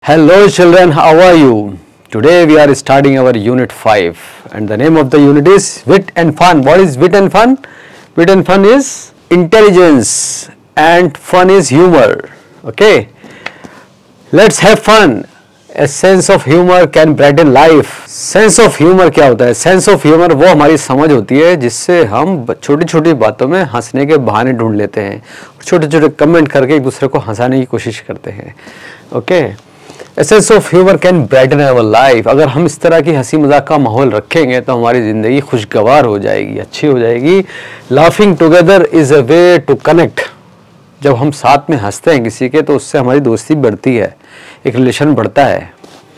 Hello children, how are you? Today we are starting our unit 5 and the name of the unit is Wit and Fun. What is wit and fun? Wit and fun is intelligence and fun is humor. Okay, let's have fun. A sense of humor can brighten life. Sense of humor क्या होता है? Sense of humor वो हमारी समझ होती है जिससे हम छोटी छोटी बातों में हंसने के बहाने ढूंढ लेते हैं, छोटे छोटे कमेंट करके एक दूसरे को हंसाने की कोशिश करते हैं. Okay, A sense of humor can brighten our life. अगर हम इस तरह की हंसी मजाक का माहौल रखेंगे तो हमारी ज़िंदगी खुशगवार हो जाएगी, अच्छी हो जाएगी. Laughing together is a way to connect. जब हम साथ में हंसते हैं किसी के तो उससे हमारी दोस्ती बढ़ती है, एक रिलेशन बढ़ता है.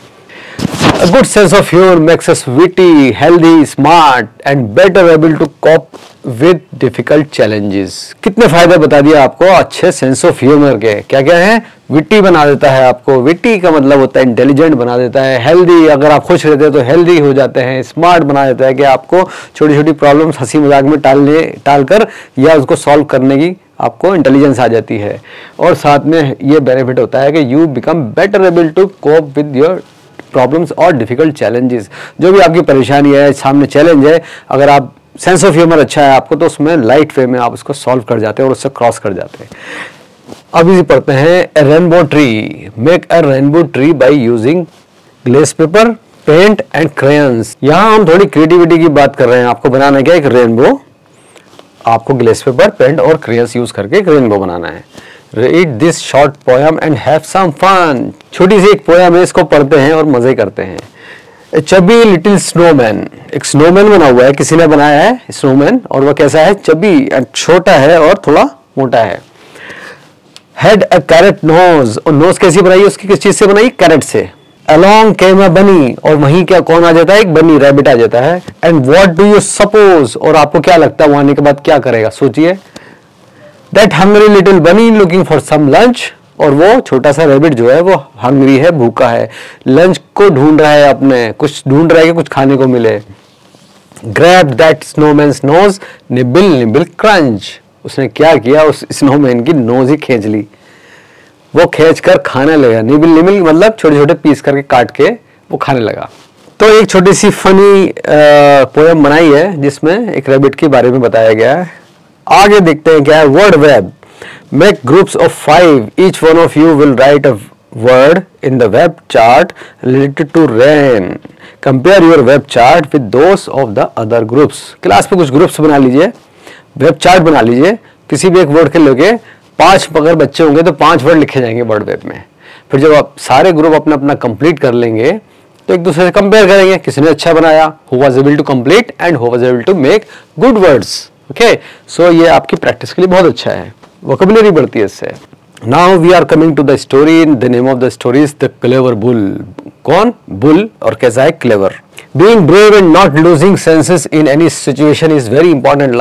A good sense of humor makes us witty, healthy, smart and better able to cope with difficult challenges. कितने फायदे बता दिए आपको अच्छे सेंस ऑफ ह्यूमर के. क्या क्या है? विटी बना देता है आपको. विटी का मतलब होता है इंटेलिजेंट बना देता है. हेल्दी, अगर आप खुश रहते हैं तो हेल्दी हो जाते हैं. स्मार्ट बना देता है कि आपको छोटी छोटी प्रॉब्लम्स हंसी मजाक में टालकर या उसको सॉल्व करने की आपको इंटेलिजेंस आ जाती है. और साथ में ये बेनिफिट होता है कि you become better able to cope with your problems और डिफिकल्ट चैलेंजेस. जो भी आपकी परेशानी है, सामने चैलेंज है, अगर आप सेंस ऑफ ह्यूमर अच्छा है आपको तो उसमें लाइट वे में आप उसको सॉल्व कर जाते हैं और उससे क्रॉस कर जाते हैं. अब इसे पढ़ते हैं. Rainbow tree. Make a rainbow tree by using glace paper, paint and crayons. यहाँ हम थोड़ी क्रिएटिविटी की बात कर रहे हैं. आपको बनाना क्या है? एक रेनबो. आपको ग्लेस पेपर, पेंट और क्रेयंस यूज करके एक रेनबो बनाना है. Read this short poem and have some fun. छोटी सी एक पोयम है, इसको पढ़ते हैं और मजे करते हैं. A chubby little snowman. एक स्नोमैन बना हुआ है, किसी ने बनाया है स्नोमैन और वह कैसा है? चबी, छोटा है और थोड़ा मोटा है. Had a carrot nose. और नोज कैसी बनाई? उसकी किस चीज से बनाई? कैरेट से. Along came a bunny. और वहीं क्या कौन आ जाता है? एक बनी, रैबिट आ जाता है. And what do you suppose? और आपको क्या लगता है वो आने के बाद क्या करेगा? सोचिए. That hungry little bunny looking for some lunch. और वो छोटा सा रैबिट जो है वो हंग्री है, भूखा है, लंच को ढूंढ रहा है, अपने कुछ ढूंढ रहा है कि कुछ खाने को मिले. Grab that snowman's nose, nibble nibble crunch. उसने क्या किया? उस स्नोमैन की नोज ही खींच ली, वो खींच कर खाने लगा. निबिल निबिल मतलब छोटे छोटे पीस करके काट के वो खाने लगा. तो एक छोटी सी फनी पोएम बनाई है जिसमें एक रैबिट के बारे में बताया गया है. आगे देखते हैं क्या है. Word web. Make groups of 5. Each one of you will write a word in the web chart related to rain. Compare your web chart with those of the other groups. Class पे कुछ groups बना लीजिए, web chart बना लीजिए, किसी भी एक word के लेके 5 अगर बच्चे होंगे तो 5 वर्ड लिखे जाएंगे वर्ड वेब में. फिर जब आप सारे ग्रुप अपना अपना कंप्लीट कर लेंगे तो एक दूसरे से कंपेयर करेंगे, किसने अच्छा बनाया, who was able to complete and who was able to make good words. Okay, so ये आपकी प्रैक्टिस के लिए बहुत अच्छा है, वोकैबुलरी बढ़ती है इससे. Now we are coming to the story. The name of the story is the clever bull. कौन? बुल. और कैसा है? Clever. Being brave and not losing senses in any situation is very important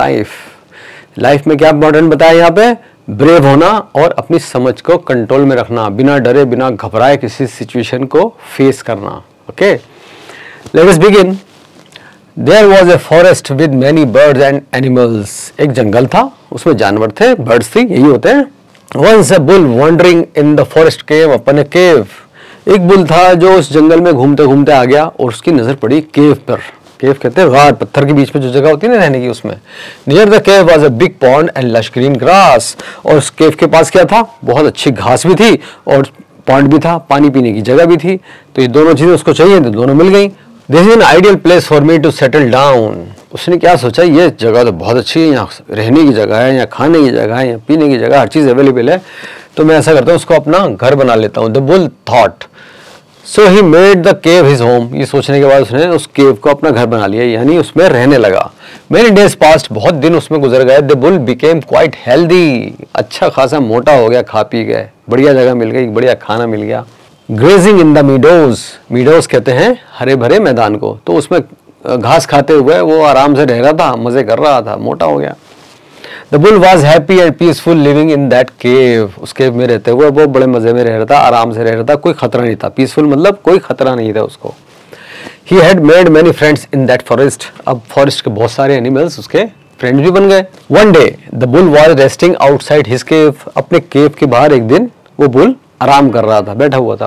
life में क्या important बताया यहाँ पे? Brave होना और अपनी समझ को कंट्रोल में रखना, बिना डरे बिना घबराए किसी सिचुएशन को फेस करना. Okay, let us begin. There was a forest with many birds and animals. एक जंगल था, उसमें जानवर थे, बर्ड्स थी, यही होते हैं. Once a bull wandering in the forest came upon a cave. एक बुल था जो उस जंगल में घूमते घूमते आ गया और उसकी नजर पड़ी केव पर. केव कहते हैं गार, पत्थर के बीच में जो जगह होती है ना रहने की, उसमें. Near the cave was a big pond and lush green grass. और उस केव के पास क्या था? बहुत अच्छी घास भी थी और पॉन्ड भी था, पानी पीने की जगह भी थी. तो ये दोनों चीजें उसको चाहिए तो दोनों मिल गई. This is an ideal place for me to settle down. उसने क्या सोचा? ये जगह तो बहुत अच्छी है, यहाँ रहने की जगह है, यहाँ खाने की जगह है, यहाँ पीने की जगह, हर चीज़ अवेलेबल है, तो मैं ऐसा करता हूँ उसको अपना घर बना लेता हूँ. The bull thought. So he made the cave his home. ये सोचने के बाद उसने उस केव को अपना घर बना लिया, यानी उसमें रहने लगा. Many days passed. बहुत दिन उसमें गुजर गए. The bull became quite healthy. अच्छा खासा मोटा हो गया, खा पी गए, बढ़िया जगह मिल गई, बढ़िया खाना मिल गया. Grazing in the meadows. Meadows कहते हैं हरे भरे मैदान को. तो उसमें घास खाते हुए वो आराम से रह रहा था, मजे कर रहा था, मोटा हो गया. The bull was happy and peaceful living in that cave. उस केव में रहते हुए वो बड़े मजे में रह रहा था, आराम से रह रहा था, कोई खतरा नहीं था. पीसफुल मतलब कोई खतरा नहीं था उसको. He had made many friends in that forest. अब फॉरेस्ट के बहुत सारे एनिमल्स उसके फ्रेंड्स भी बन गए. One day the bull was resting outside his cave. अपने केव के बाहर एक दिन वो बुल आराम कर रहा था, बैठा हुआ था.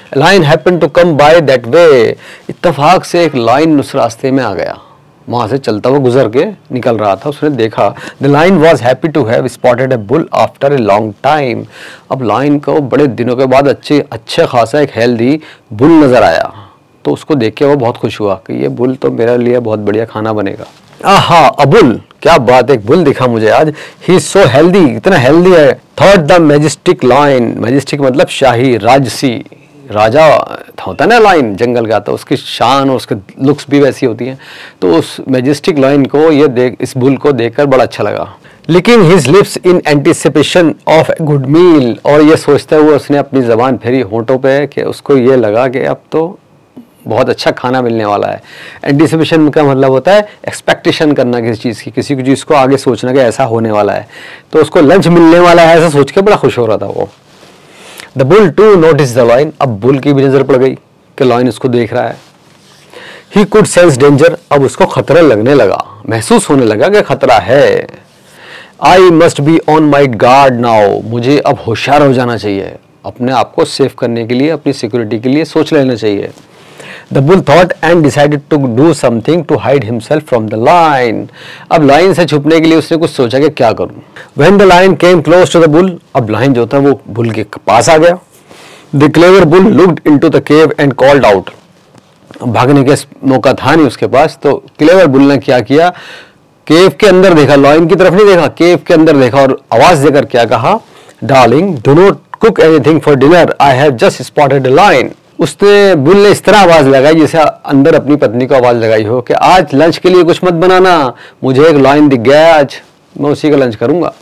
Lion happen to come by that way, इत्तेफाक से एक लाइन उस रास्ते में आ गया, वहां से चलता हुआ गुजर के निकल रहा था, उसने देखा। The lion was happy to have spotted a bull after a long time. अब लाइन को बड़े दिनों के बाद अच्छे खासा एक हेल्दी बुल नजर आया, तो उसको देख के वो बहुत खुश हुआ कि ये बुल तो मेरे लिए बहुत बढ़िया खाना बनेगा। आहा, अ बुल, क्या बात है, एक बुल दिखा मुझे आज। ही इज सो हेल्दी, इतना हेल्दी है। Thought the majestic lion, majestic मतलब शाही, राजसी, राजा होता है ना लाइन जंगल का, तो उसकी शान और उसके लुक्स भी वैसी होती हैं। तो उस मैजेस्टिक लाइन को इस बुल को देखकर बड़ा अच्छा लगा। लेकिन his lips in anticipation of a good meal, और ये सोचते हुए उसने अपनी जबान फेरी होंठों पे कि उसको ये लगा कि अब तो बहुत अच्छा खाना मिलने वाला है। एंटिसिपेशन का मतलब होता है एक्सपेक्टेशन करना किसी चीज़ की, किसी चीज़ को आगे सोचना कि ऐसा होने वाला है, तो उसको लंच मिलने वाला है ऐसा सोच के बड़ा खुश हो रहा था वो। The bull too notice the lion, अब बुल की भी नजर पड़ गई कि लाइन उसको देख रहा है। ही कुड सेंस डेंजर, अब उसको खतरा लगने लगा, महसूस होने लगा कि खतरा है। I must be on my guard now, मुझे अब होशियार हो जाना चाहिए, अपने आप को सेफ करने के लिए, अपनी सिक्योरिटी के लिए सोच लेना चाहिए। The bull thought and decided to do something to hide himself from the lion, अब लाइन से छुपने के लिए उसने कुछ सोचा कि क्या करूं। When the lion came close to the bull, अब लाइन जो था वो बुल के पास आ गया। The clever bull looked into the cave and called out, भागने का मौका था नहीं उसके पास, तो क्लेवर बुल ने क्या किया, केव के अंदर देखा, लाइन की तरफ नहीं देखा, केव के अंदर देखा और आवाज देकर क्या कहा, darling do not cook anything for dinner, I have just spotted a lion. उसने बुल ने इस तरह आवाज लगाई जैसे अंदर अपनी पत्नी को आवाज लगाई हो कि आज लंच के लिए कुछ मत बनाना, मुझे एक लाइन दिख गया, आज मैं उसी का लंच करूंगा।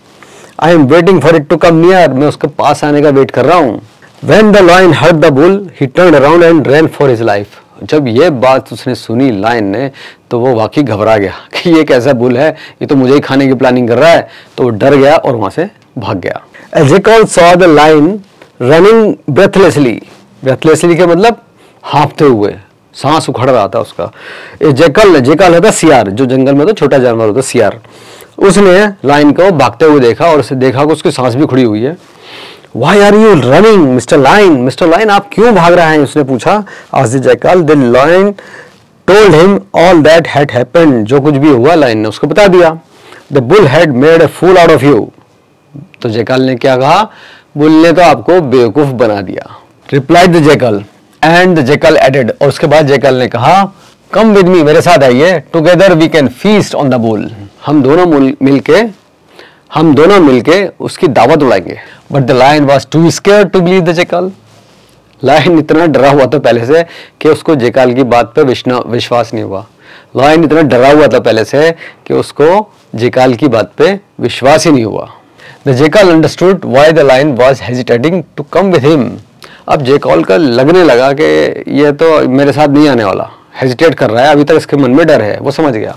I am waiting for it to come near, मैं उसके पास आने का वेट कर रहा हूँ। When the lion heard the bull, he turned around and ran for his life. जब ये बात उसने सुनी लाइन ने, तो वो वाकई घबरा गया कि ये कैसा बुल है, ये तो मुझे ही खाने की प्लानिंग कर रहा है, तो वो डर गया और वहां से भाग गया। A jackal saw the lion running breathlessly. Breathlessly के मतलब हाँफते हुए, सांस उखड़ रहा था उसका। जेकल होता सियार, जो जंगल में तो छोटा जानवर होता सियार। उसने लाइन को भागते हुए देखा और उसे देखा कि उसकी सांस भी खुड़ी हुई है। Why are you running, Mr. Lion? Mr. Lion, आप क्यों भाग रहे हैं? उसने पूछा। Asked the jackal. The lion told him all that had happened. जो कुछ भी हुआ लाइन ने उसको बता दिया। The bull had made a fool out of you. तो जेकल ने क्या कहा, बुल ने तो आपको बेवकूफ बना दिया। Replied the jackal. And the jackal added. और उसके बाद जेकल ने कहा, Come with me, मेरे साथ आइए। Together we can feast on the bull. हम दोनों मिलके उसकी दावत उड़ाएंगे। But the lion was too scared to believe the jackal. Lion इतना डरा हुआ था पहले से कि उसको जेकल की बात पर विश्वास नहीं हुआ। लायन इतना डरा हुआ था पहले से कि उसको जेकल की बात पे विश्वास ही नहीं हुआ। The jackal understood why the lion was hesitating to come with him. अब जेकल का लगने लगा कि ये तो मेरे साथ नहीं आने वाला, हेजिटेट कर रहा है, अभी तक इसके मन में डर है, वो समझ गया।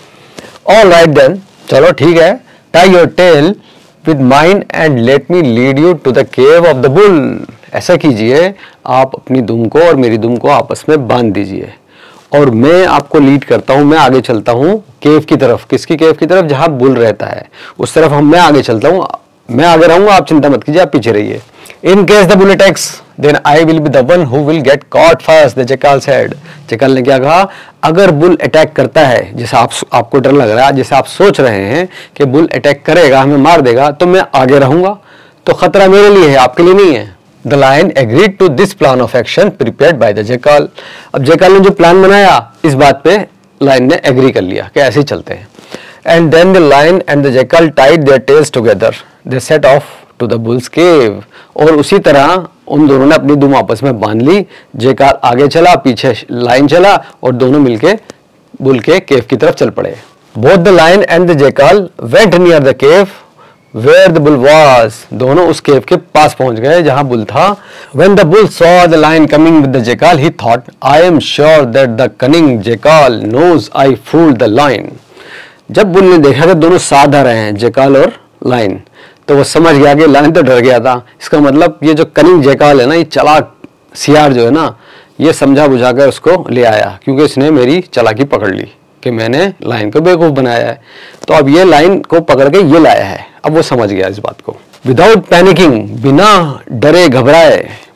ऑल राइट देन, चलो ठीक है, tie your tail with mine and let me lead you to the cave of the bull. ऐसा कीजिए, आप अपनी दुम को और मेरी दुम को आपस में बांध दीजिए और मैं आपको लीड करता हूँ, मैं आगे चलता हूँ केव की तरफ। किसकी केव की तरफ? जहाँ बुल रहता है उस तरफ मैं आगे चलता हूँ, मैं आगे रहूंगा, आप चिंता मत कीजिए, आप पीछे रहिए। In case the bull attacks, then I will be the one who will get caught first, the jackal said. Jackal ने क्या कहा, अगर बुल अटैक करता है, जैसे आपको डर लग रहा है, जैसे आप सोच रहे हैं कि बुल अटैक करेगा, हमें मार देगा, तो मैं आगे रहूंगा, तो खतरा मेरे लिए है, आपके लिए नहीं है। The lion agreed to this plan of action prepared by the jackal. अब जेकल ने जो प्लान बनाया, इस बात पे लाइन ने एग्री कर लिया कि ऐसे ही चलते हैं। And then the lion and the jackal tied their tails together. They set off to the bull's cave. और उसी तरह उन दोनों ने अपनी दुम आपस में बांध ली। जेकल आगे चला, पीछे लाइन चला और दोनों मिलके बुल के केव की तरफ चल पड़े। Both the lion and the jackal went near the cave where the bull was. दोनों उस केव के पास पहुंच गए जहां बुल था। When the bull saw the lion coming with the jackal, he thought, I am sure that the cunning jackal knows I fooled the lion. जब bull ने देखा कि दोनों साथ आ रहे हैं, जेकल और लाइन, तो वो समझ गया कि लाइन तो डर गया था। इसका मतलब ये जो कनिंग जेकल है ना, ये चालाक सियार जो है ना, ये समझा बुझा कर उसको ले आया, क्योंकि इसने मेरी चालाकी पकड़ ली कि मैंने लाइन को बेवकूफ बनाया है। तो अब ये लाइन को पकड़ के ये लाया है। अब वो समझ गया इस बात को। विदाउट पैनिकिंग, बिना डरे घबराए,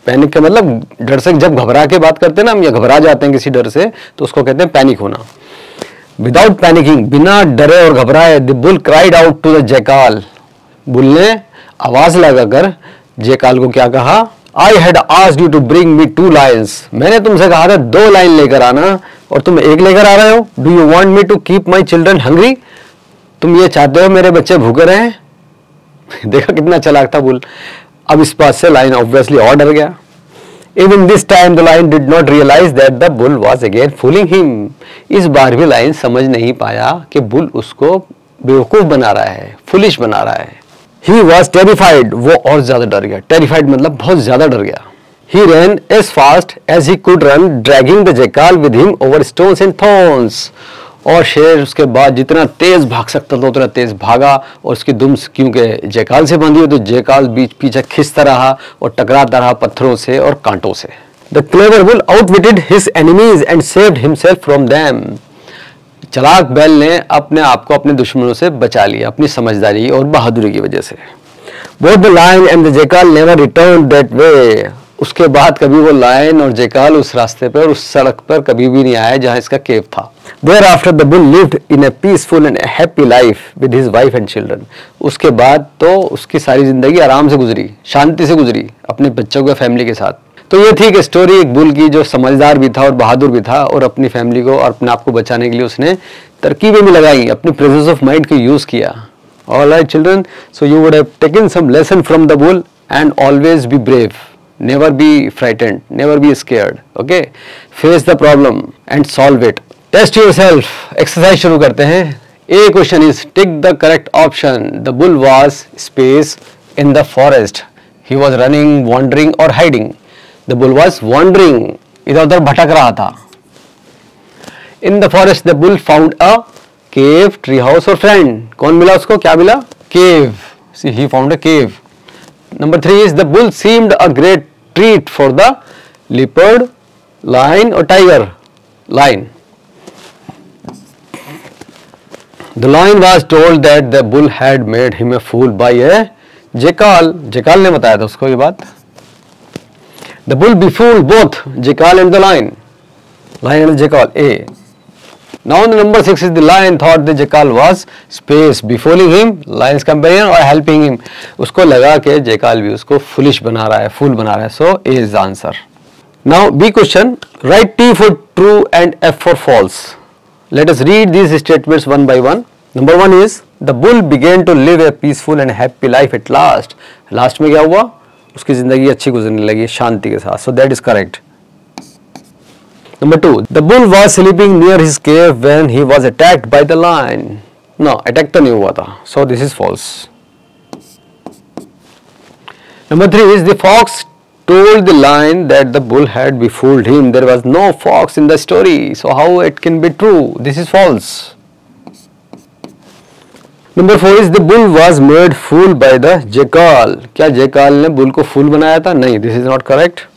पैनिक का मतलब डर से, जब घबरा के बात करते हैं ना हम, या घबरा जाते हैं किसी डर से, तो उसको कहते हैं पैनिक होना। विदाउट पैनिकिंग, बिना डरे और घबराए, the bull cried out to the jackal, bull ने आवाज लगाकर जैकाल को क्या कहा? I had asked you to bring me 2 lions, मैंने तुमसे कहा था 2 लायन लेकर आना और तुम 1 लेकर आ रहे हो। Do you want me to keep my children hungry, तुम ये चाहते हो मेरे बच्चे भूखे रहे? देखा कितना चालाक था बुल। अब इस बात से लायन ऑब्वियसली और डर गया। Even this time the lion did not realize that the bull was again fooling him. इस बार भी लायन समझ नहीं पाया कि बुल उसको बेवकूफ बना रहा है, फुलिश बना रहा है। He was terrified, वो और ज्यादा डर गया। Terrified मतलब बहुत ज्यादा डर गया। He ran as fast as he could run, dragging the jackal with him over stones and thorns. और शेर उसके बाद जितना तेज भाग सकता था उतना तेज भागा, और उसकी दुम क्योंकि जैकाल से बंधी हुई तो जैकाल बीच पीछे खिंचता रहा और टकराता रहा पत्थरों से और कांटों से। The clever bull outwitted his enemies and saved himself from them. चालाक बैल ने अपने आप को अपने दुश्मनों से बचा लिया अपनी समझदारी और बहादुरी की वजह से। Both the lion and the jackal never return that way. उसके बाद कभी वो लायन और जैकाल उस रास्ते पर, उस सड़क पर कभी भी नहीं आए जहां इसका केव था। Thereafter the bull lived in a peaceful and happy life with his wife and children. उसके बाद तो उसकी सारी जिंदगी आराम से गुजरी, शांति से गुजरी अपने बच्चों के फैमिली के साथ। तो ये थी एक स्टोरी एक बुल की जो समझदार भी था और बहादुर भी था, और अपनी फैमिली को और अपने आप को बचाने के लिए उसने तरकीबें भी लगाई, अपनी प्रेजेंस ऑफ माइंड को यूज किया। All right children, so you would have taken some lesson from the bull and always be brave. Never be frightened, never be scared. Okay, face the problem and solve it. Test yourself. Exercise शुरू करते हैं। A question is tick the correct option. The bull was space in the forest. He was running, wandering or hiding. The bull was wandering. इधर-उधर भटक रहा था। In the forest, the bull found a cave, tree house or friend. कौन मिला उसको? क्या मिला? Cave. See, he found a cave. Number 3 is the bull seemed a great treat for the leopard, lion or tiger. Lion. The lion was told that the bull had made him a fool by a jackal. Jackal ने बताया था उसको ये बात। The bull befooled both jackal and the lion. Lion and jackal. A. Now the number 6 is the lion thought the jackal was space, befooling him, lion's companion or helping him. उसको लगा कि jackal भी उसको foolish बना रहा है, fool बना रहा है. So A is the answer. Now B question. Write T for true and F for false. Let us read these statements one by one. Number 1 is the bull began to live a peaceful and happy life at last. Last में क्या हुआ? उसकी जिंदगी अच्छी गुजरने लगी शांति के साथ. So that is correct. Number 2, the bull was sleeping near his cave when he was attacked by the lion. No, attack तो नहीं हुआ था. So this is false. Number 3 is the fox told the lion that the bull had befooled him. There was no fox in the story. So how it can be true? This is false. Number 4 is the bull was made fool by the jackal. क्या jackal ने bull को fool बनाया था? नहीं, this is not correct.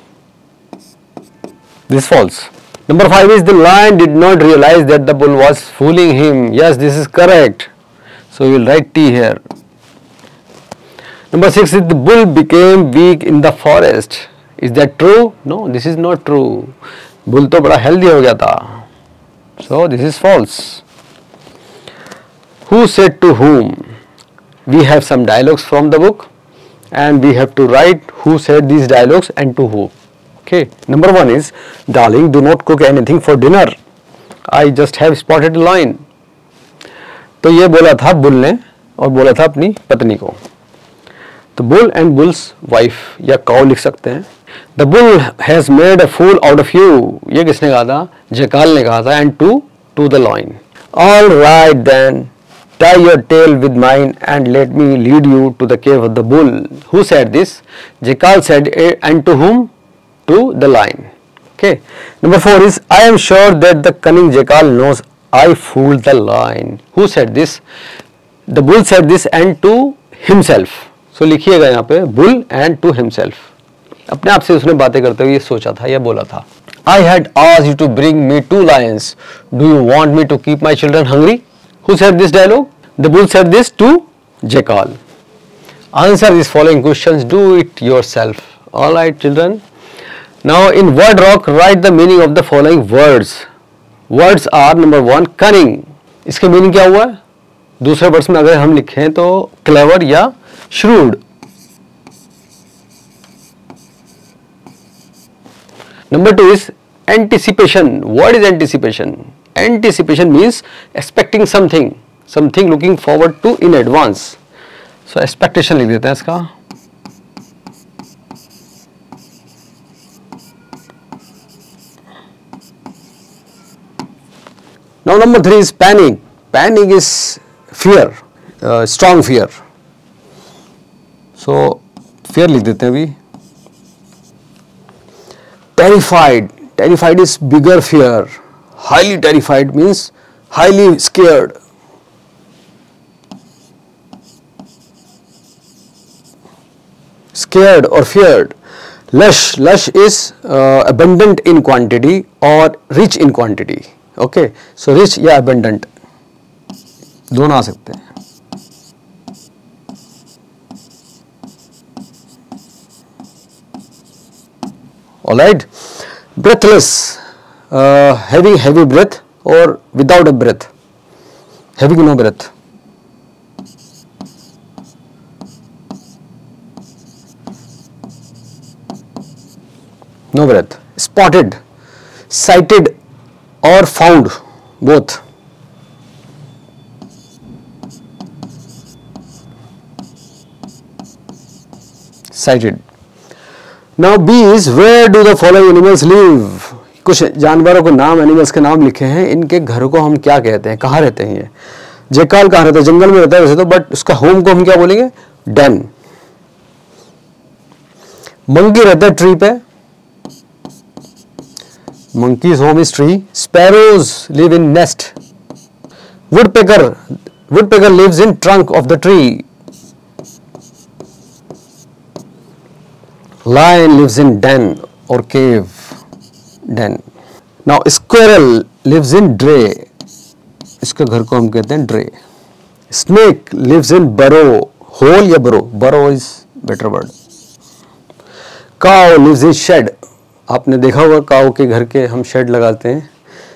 This is false. Number 5 is the lion did not realize that the bull was fooling him. Yes, this is correct. So we will write T here. Number 6 is the bull became weak in the forest. Is that true? No, this is not true. Bull तो बड़ा healthy हो गया था. So this is false. Who said to whom? We have some dialogues from the book and we have to write who said these dialogues and to who. Okay. Number 1 is, darling, do not cook anything for dinner. I just have spotted a lion. तो ये बोला था bull ने और बोला था अपनी पत्नी को. तो बुल एंड बुल्स वाइफ या काउ लिख सकते हैं. The bull has made a fool out of you. ये किसने कहा था? जैकाल ने कहा था. And to the lion. All right then. Tie your tail with mine and let me lead you to the cave of the bull. Who said this? Jackal said, and to whom? To the lion. Okay. Number 4 is, I am sure that the cunning jackal knows I fooled the lion. Who said this? The bull said this and to himself. So लिखिएगा यहाँ पे bull and to himself. अपने आप से उसने बातें करते हुए ये सोचा था या बोला था. I had asked you to bring me 2 lions. Do you want me to keep my children hungry? Who said this dialogue? The bull said this to jackal. Answer these following questions. Do it yourself. All right, children. Now in word rock, write the meaning of the following words. Words are number 1 cunning. इसके meaning क्या हुआ? दूसरे words में अगर हम लिखें तो clever या shrewd. Number 2 is anticipation. What is anticipation? Anticipation means expecting something, something looking forward to in advance. So expectation लिख देते हैं इसका. Now number 3 is panic. Panic is fear, strong fear. So fear लिख देते हैं अभी. Terrified. Terrified is bigger fear. Highly terrified means highly scared. Scared or feared. Lush. Lush is abundant in quantity or rich in quantity. Okay, so rich या abundant दोनों आ सकते हैं. All right. Breathless, having heavy breath or without a breath, having no breath. No breath. Spotted, sighted or found, both. Sighted. Now B is where do the following animals live? कुछ जानवरों को नाम, animals के नाम लिखे हैं. इनके घरों को हम क्या कहते हैं, कहाँ रहते हैं ये? जेकाल कहाँ रहता है? जंगल में रहता है वैसे तो, बट उसका होम को हम क्या बोलेंगे? डेन. मंकी रहता है ट्री पे. Monkey's home is tree. Sparrows live in nest. Woodpecker lives in trunk of the tree. Lion lives in den or cave. Den. Now squirrel lives in dray. इसके घर को हम कहते हैं dray. Snake lives in burrow. Hole या burrow? Burrow is better word. Cow lives in shed. आपने देखा होगा काऊ के घर के हम शेड लगाते हैं,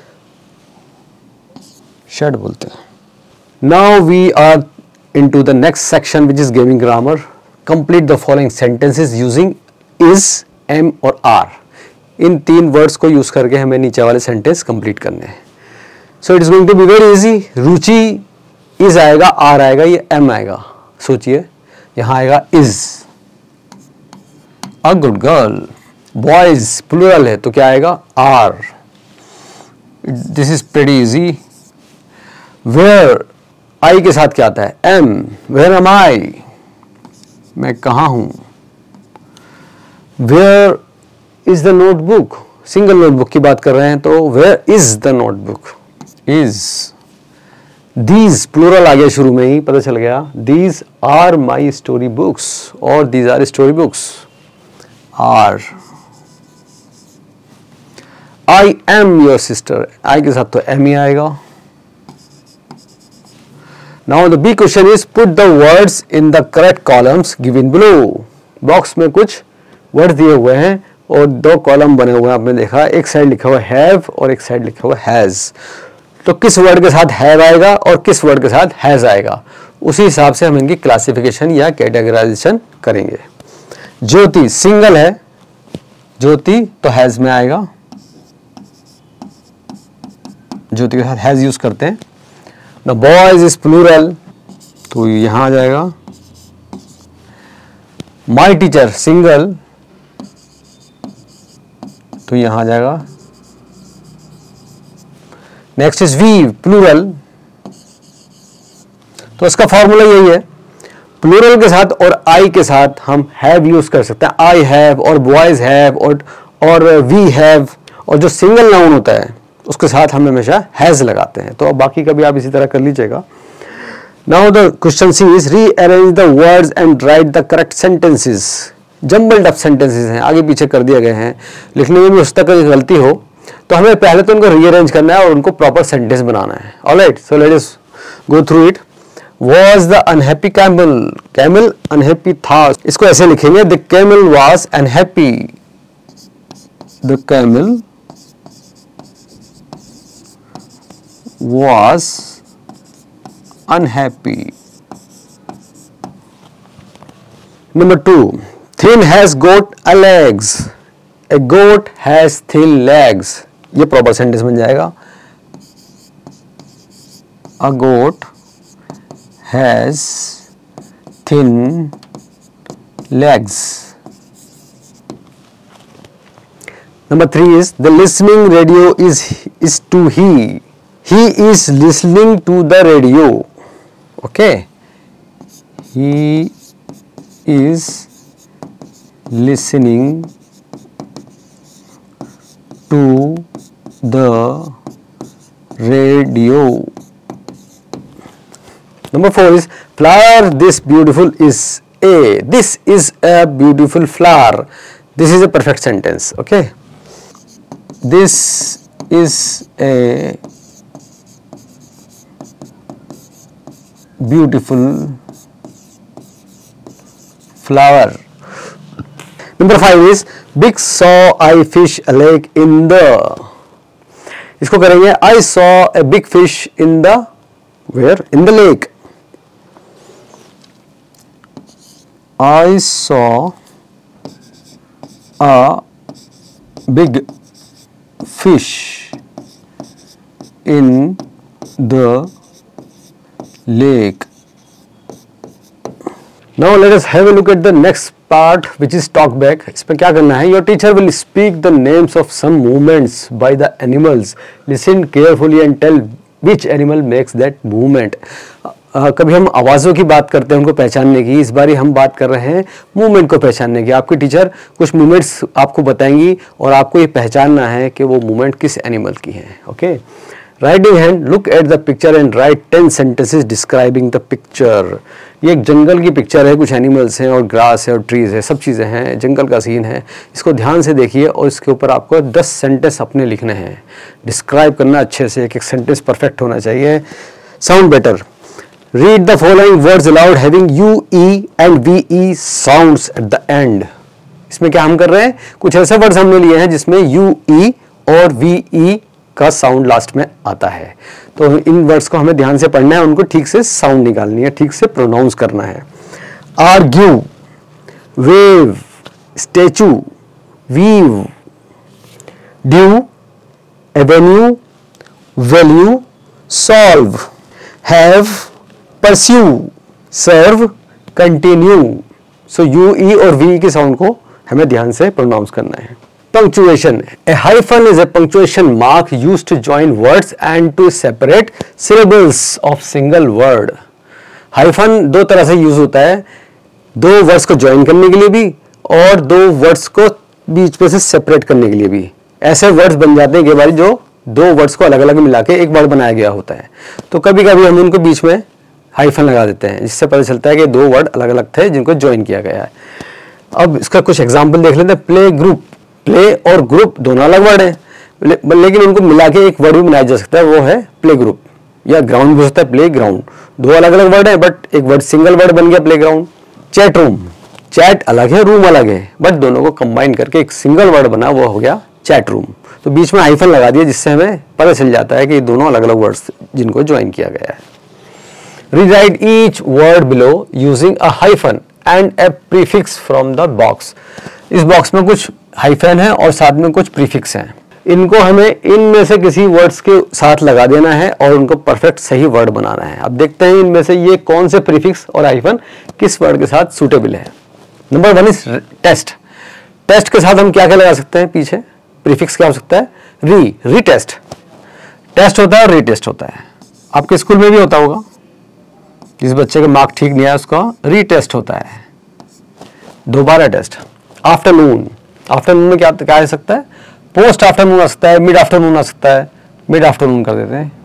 शेड बोलते हैं. Now we are into the next section which is gaming grammar. Complete the following sentences using is, am और आर. इन 3 वर्ड्स को यूज करके हमें नीचे वाले सेंटेंस कंप्लीट करने हैं. So it is going to be very easy. Ruchi is आएगा, आर आएगा, ये एम आएगा. सोचिए, यहां आएगा is. A good girl. Boys plural है तो क्या आएगा? Are. This is pretty easy. Where, I के साथ क्या आता है? एम. वेयर एम आई, मैं कहाँ हूं. Where is the notebook, single notebook की बात कर रहे हैं तो where is the notebook. Is. These plural आ गया शुरू में ही, पता चल गया. These are my story books और these are story books. Are. I am your sister. I के साथ तो M ही आएगा. Now the B question is put the words in the correct columns given below. Box में कुछ word दिए हुए हैं और 2 कॉलम बने हुए हैं. आपने देखा, एक साइड लिखा हुआ have और एक साइड लिखा हुआ has. तो किस वर्ड के साथ have आएगा और किस वर्ड के साथ has आएगा, उसी हिसाब से हम इनकी क्लासिफिकेशन या कैटेगराइजेशन करेंगे. ज्योति सिंगल है, ज्योति तो has में आएगा. ज्योति के साथ हैज यूज करते हैं. द बॉयज इज प्लूरल तो यहां आ जाएगा. माई टीचर सिंगल तो यहां आ जाएगा. नेक्स्ट इज वी प्लूरल, तो इसका फॉर्मूला यही है. प्लूरल के साथ और आई के साथ हम हैव यूज कर सकते हैं. आई हैव और बॉयज हैव और वी हैव, और जो सिंगल नाउन होता है उसके साथ हम हमेशा हैज लगाते हैं. तो बाकी का भी आप इसी तरह कर लीजिएगा. Now the question C is rearrange the words and write the correct sentences. Jumbled up sentences हैं, आगे पीछे कर दिए गए हैं, लिखने में भी उस तक गलती हो तो हमें पहले तो उनको रीअरेंज करना है और उनको प्रॉपर सेंटेंस बनाना है. Alright, so let us go through it. Was the unhappy camel? Camel unhappy था. इसको ऐसे लिखेंगे, the camel was unhappy. The camel was unhappy. Number 2, thin has got a legs. A goat has thin legs. ये proper sentence बन जाएगा. A goat has thin legs. Number 3 is the listening radio is to he. He is listening to the radio. Okay. He is listening to the radio. Number 4 is flower this beautiful is a. This is a beautiful flower. This is a perfect sentence. Okay. This is a beautiful flower. Number 5 is big saw I fish a lake in the. इसको करेंगे I saw a big fish in the where? In the lake. I saw a big fish in the lake. Now let us have a look at the next part, which is talk back. इसमें क्या करना है? Your teacher will speak the names of some movements by the animals. Listen carefully and tell which animal makes that movement. कभी हम आवाज़ों की बात करते हैं उनको पहचानने की, इस बारी हम बात कर रहे हैं मूवमेंट को पहचानने की. आपकी टीचर कुछ मूवमेंट्स आपको बताएंगी और आपको ये पहचानना है कि वो मूवमेंट किस एनिमल की है. Okay. Writing hand, look at the picture and write 10 sentences describing the picture. ये एक जंगल की पिक्चर है, कुछ एनिमल्स हैं और ग्रास है और ट्रीज है, सब चीज़ें हैं, जंगल का सीन है. इसको ध्यान से देखिए और इसके ऊपर आपको 10 सेंटेंस अपने लिखने हैं, डिस्क्राइब करना अच्छे से, एक एक सेंटेंस परफेक्ट होना चाहिए. Sound better. Read the following words aloud having U, E and VE sounds at the end. इसमें क्या हम कर रहे हैं? कुछ ऐसे वर्ड्स हमने लिए हैं जिसमें U, E और VE का साउंड लास्ट में आता है. तो इन वर्ड्स को हमें ध्यान से पढ़ना है, उनको ठीक से साउंड निकालनी है, ठीक से प्रोनाउंस करना है. Argue, wave, statue, weave, due, avenue, value, solve, have, pursue, serve, continue. So U, E और V के साउंड को हमें ध्यान से प्रोनाउंस करना है. Punctuation. A hyphen is a punctuation mark used to join words and to separate syllables of single word. Hyphen दो तरह से यूज होता है, दो वर्ड्स को ज्वाइन करने के लिए भी और दो वर्ड्स को बीच में से सेपरेट करने के लिए भी. ऐसे वर्ड्स बन जाते हैं कई बार जो दो वर्ड्स को अलग अलग मिला के एक वर्ड बनाया गया होता है. तो कभी कभी हम उनको बीच में हाइफन लगा देते हैं, जिससे पता चलता है कि दो वर्ड अलग अलग थे जिनको ज्वाइन किया गया है. अब इसका कुछ एग्जांपल देख लेते हैं. Play group. प्ले और ग्रुप दोनों अलग वर्ड हैं, लेकिन उनको मिला के एक वर्ड भी बनाया जा सकता है, वो है प्ले ग्रुप. या ग्राउंड भी हो सकता है, प्ले ग्राउंड. दो अलग अलग वर्ड हैं बट एक वर्ड सिंगल वर्ड बन गया playground. Chat room. Chat अलग है, रूम अलग है, बट दोनों को कंबाइन करके एक सिंगल वर्ड बना, वो हो गया चैट रूम. तो बीच में हाइफन लगा दिया जिससे हमें पता चल जाता है कि ये दोनों अलग अलग वर्ड्स जिनको ज्वाइन किया गया है. Rewrite each word below using a hyphen and a prefix from the box. इस बॉक्स में कुछ हाइफन है और साथ में कुछ प्रीफिक्स हैं. इनको हमें इनमें से किसी वर्ड्स के साथ लगा देना है और उनको परफेक्ट सही वर्ड बनाना है. अब देखते हैं इनमें से ये कौन से प्रीफिक्स और हाइफन किस वर्ड के साथ सूटेबल है. Number 1 is test. टेस्ट के साथ हम क्या क्या लगा सकते हैं पीछे? प्रीफिक्स क्या हो सकता है? रीटेस्ट. टेस्ट होता है और रीटेस्ट होता है. आपके स्कूल में भी होता होगा, जिस बच्चे का मार्क ठीक नहीं आया उसका रीटेस्ट होता है, दोबारा टेस्ट. आफ्टरनून. आफ्टरनून में क्या आ सकता है? पोस्ट आफ्टरनून आ सकता है, मिड आफ्टरनून आ सकता है. मिड आफ्टरनून कर देते हैं.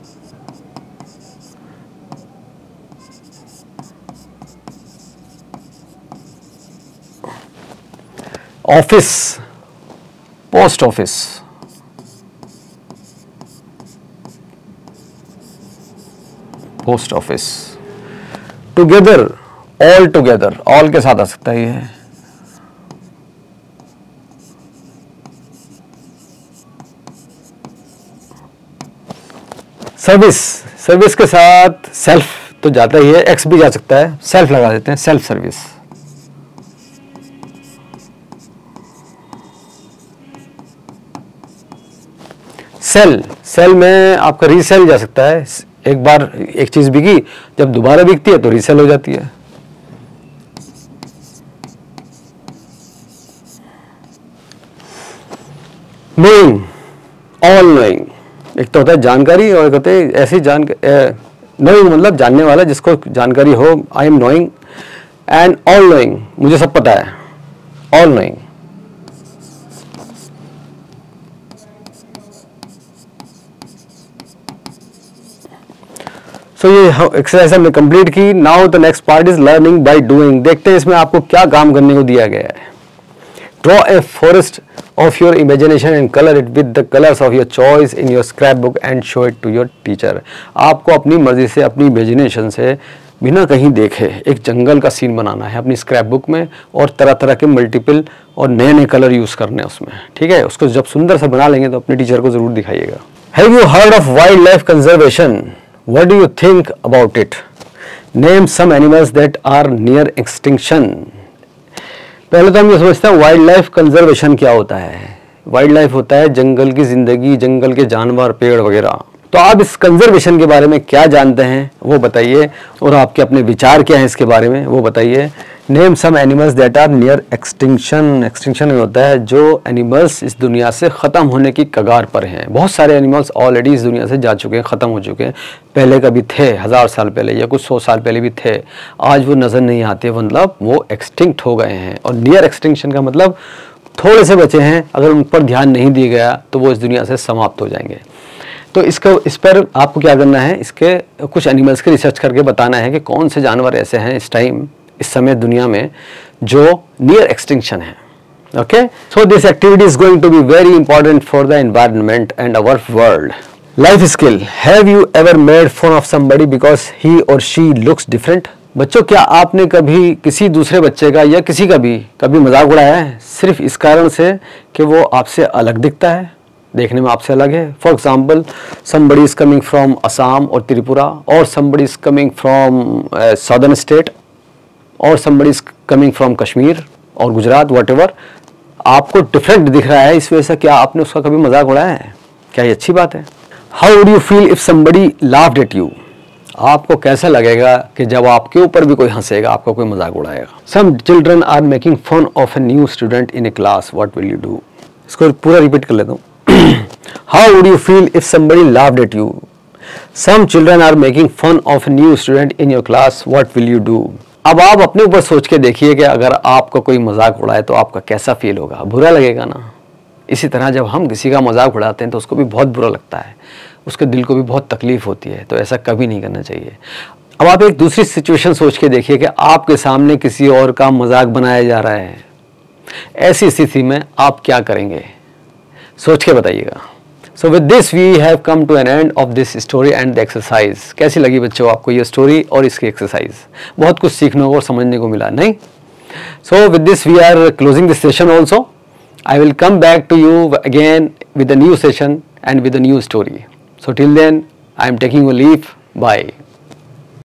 Office. Post office. Post office. Together, all together, all के साथ आ सकता है ये। सर्विस, सर्विस के साथ सेल्फ तो जाता ही है, एक्स भी जा सकता है, सेल्फ लगा देते हैं, सेल्फ सर्विस। सेल, सेल में आपका रीसेल जा सकता है, एक बार एक चीज बिकी, जब दोबारा बिकती है तो रीसेल हो जाती है। नोइंग, ऑल नोइंग, एक तो होता है जानकारी और एक होता है ऐसी नोइंग मतलब जानने वाला, जिसको जानकारी हो। I am knowing and all knowing, मुझे सब पता है, ऑल नोइंग। सो ये एक्सरसाइज हमने कंप्लीट की। Now the next part is learning by doing. देखते हैं इसमें आपको क्या काम करने को दिया गया है। Draw a forest of your imagination and color it with the colors of your choice in your scrapbook and show it to your teacher। आपको अपनी मर्जी से, अपनी इमेजिनेशन से, बिना कहीं देखे एक जंगल का सीन बनाना है अपनी स्क्रैप बुक में, और तरह तरह के मल्टीपल और नए नए कलर यूज करने हैं उसमें, ठीक है। उसको जब सुंदर सा बना लेंगे तो अपने टीचर को जरूर दिखाइएगा। Have you heard of wildlife conservation? What do you think about it? Name some animals that are near extinction. पहले तो हम ये समझते हैं वाइल्ड लाइफ कंजर्वेशन क्या होता है। वाइल्ड लाइफ होता है जंगल की जिंदगी, जंगल के जानवर, पेड़ वगैरह। तो आप इस कंजर्वेशन के बारे में क्या जानते हैं वो बताइए, और आपके अपने विचार क्या हैं इसके बारे में वो बताइए। Name some animals that are near extinction. Extinction में होता है जो एनिमल्स इस दुनिया से ख़त्म होने की कगार पर हैं। बहुत सारे एनिमल्स ऑलरेडी इस दुनिया से जा चुके हैं, ख़त्म हो चुके हैं। पहले कभी थे 1000 साल पहले या कुछ 100 साल पहले भी थे, आज वो नज़र नहीं आते, मतलब वो एक्सटिंक्ट हो गए हैं। और नियर एक्सटिंक्शन का मतलब थोड़े से बचे हैं, अगर उन पर ध्यान नहीं दिया गया तो वो इस दुनिया से समाप्त हो जाएंगे। तो इस पर आपको क्या करना है, इसके कुछ एनिमल्स के रिसर्च करके बताना है कि कौन से जानवर ऐसे हैं इस समय दुनिया में जो नियर एक्सटिंक्शन है। Okay, so this activity is going to be very important for the environment and our world. Life skill. Have you ever made fun of somebody because he और शी लुक्स डिफरेंट? बच्चों, क्या आपने कभी किसी दूसरे बच्चे का या किसी का भी कभी मजाक उड़ाया है सिर्फ इस कारण से कि वो आपसे अलग दिखता है, देखने में आपसे अलग है? For example, somebody is coming from Assam और त्रिपुरा, और somebody is coming from southern state, और somebody is coming from Kashmir और गुजरात, whatever, आपको डिफरेंट दिख रहा है, इस वजह से क्या आपने उसका कभी मजाक उड़ाया है? क्या ये अच्छी बात है? How would you feel if somebody laughed at you? आपको कैसा लगेगा कि जब आपके ऊपर भी कोई हंसेगा, आपका कोई मजाक उड़ाएगा? Some children are making fun of a new student in a class, what will you do? इसको पूरा रिपीट कर लेता हूँ। How would you feel if somebody laughed at you? Some children are making fun of a new student in your class, what will you do? अब आप अपने ऊपर सोच के देखिए कि अगर आपका कोई मजाक उड़ाए तो आपका कैसा फील होगा? बुरा लगेगा ना। इसी तरह जब हम किसी का मजाक उड़ाते हैं तो उसको भी बहुत बुरा लगता है, उसके दिल को भी बहुत तकलीफ होती है। तो ऐसा कभी नहीं करना चाहिए। अब आप एक दूसरी सिचुएशन सोच के देखिए कि आपके सामने किसी और का मजाक बनाया जा रहा है, ऐसी स्थिति में आप क्या करेंगे? सोच के बताइएगा। So with this we have come to an end of this story and the exercise. कैसी लगी बच्चों आपको ये स्टोरी और इसकी एक्सरसाइज? बहुत कुछ सीखने को और समझने को मिला, नहीं? So with this we are closing this session also. I will come back to you again with a new session and with a new story. So till then, I am taking a leave. Bye.